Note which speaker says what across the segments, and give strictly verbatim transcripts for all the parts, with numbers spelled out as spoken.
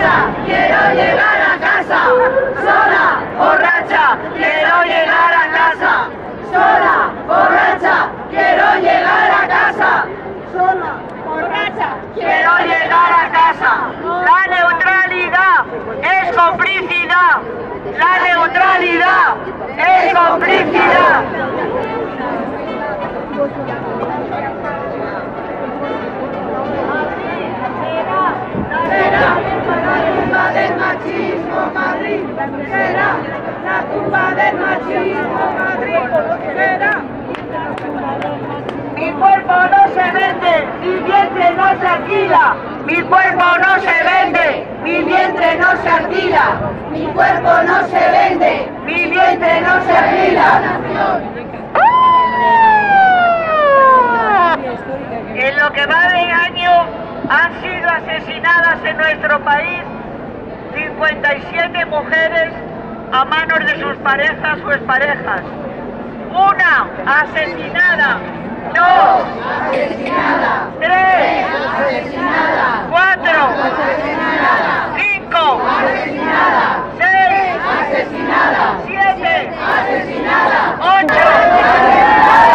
Speaker 1: borracha, quiero llegar a casa. Sola, borracha, quiero llegar a casa. Sola, borracha, quiero llegar a casa. Sola, borracha, quiero llegar a casa. La neutralidad es complicidad. La neutralidad es complicidad. Será la tumba del machismo, Madrid. Será la tumba del machismo, Madrid. Será. Mi cuerpo no se vende, mi vientre no se alquila. Mi cuerpo no se vende, mi vientre no se alquila. Mi cuerpo no se vende, mi vientre no se alquila. En lo que va de año han sido asesinadas en nuestro país cincuenta y siete mujeres a manos de sus parejas o exparejas. Una asesinada. Dos asesinada. Tres asesinada. Cuatro asesinada. Cinco asesinada. Seis asesinada. Siete asesinada. Ocho asesinada.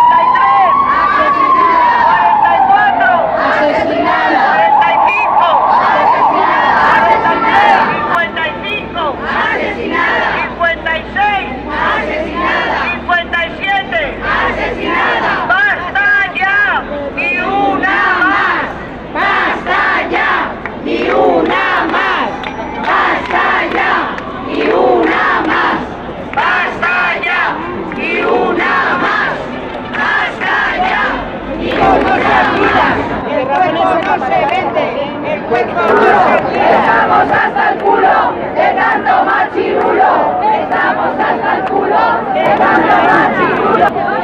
Speaker 1: Estamos hasta el culo de tanto machirulo. Estamos hasta el culo de tanto machirulo.